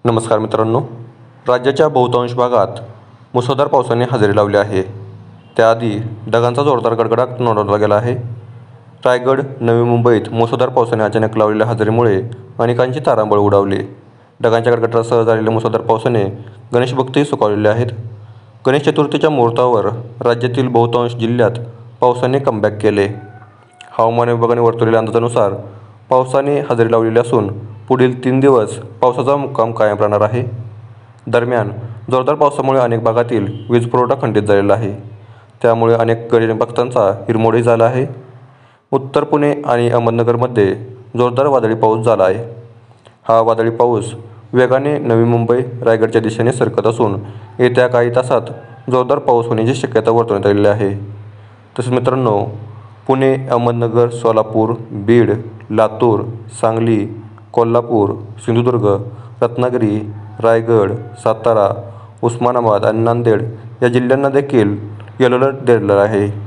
नमस्कार मित्रांनो, राज्याच्या बहुतांश भागात मुसळधार पावसाने हजेरी लावली आहे. त्याआधी ढगांचा जोरदार गडगडाट नोंदवला गेला आहे. रायगड, नवी मुंबईत मुसळधार पावसाने अचानक लावलेल्या हजेरीमुळे अनेकांची तारांबळ उडावली. ढगांच्या गडगडाटासह झालेल्या मुसळधार पावसाने गणेश भक्तही सुखावलेले आहेत. गणेश चतुर्थीच्या मुहूर्तावर राज्यातील बहुतांश जिल्ह्यात पावसाने कमबॅक केले. हवामान विभागाने वर्तवलेल्या अंदाजानुसार पावसाने हजेरी लावलेली असून पुढील 3 दिवस पावसाचा मुक्काम कायम राहणार आहे. दरम्यान जोरदार पावसामुळे अनेक भागातील वीज पुरवठा खंडित झालेला आहे. त्यामुळे अनेक गणेश भक्तांचा हिरमोडही झाला आहे. उत्तर पुणे आणि अहमदनगरमध्ये जोरदार वादळी पाऊस झाला आहे. हा वादळी पाऊस वेगाने नवी मुंबई, रायगडच्या दिशेने सरकत असून येत्या काही तासात जोरदार पाऊस होण्याची शक्यता वर्तवण्यात आलेली आहे. तसेच मित्रांनो, पुणे, अहमदनगर, सोलापूर, बीड, लातूर, सांगली, कोल्हापूर, सिंधुदुर्ग, रत्नागिरी, रायगड, सातारा, उस्मानाबाद आणि नांदेड या जिल्ह्यांना देखील येलो अलर्ट दिलेला आहे.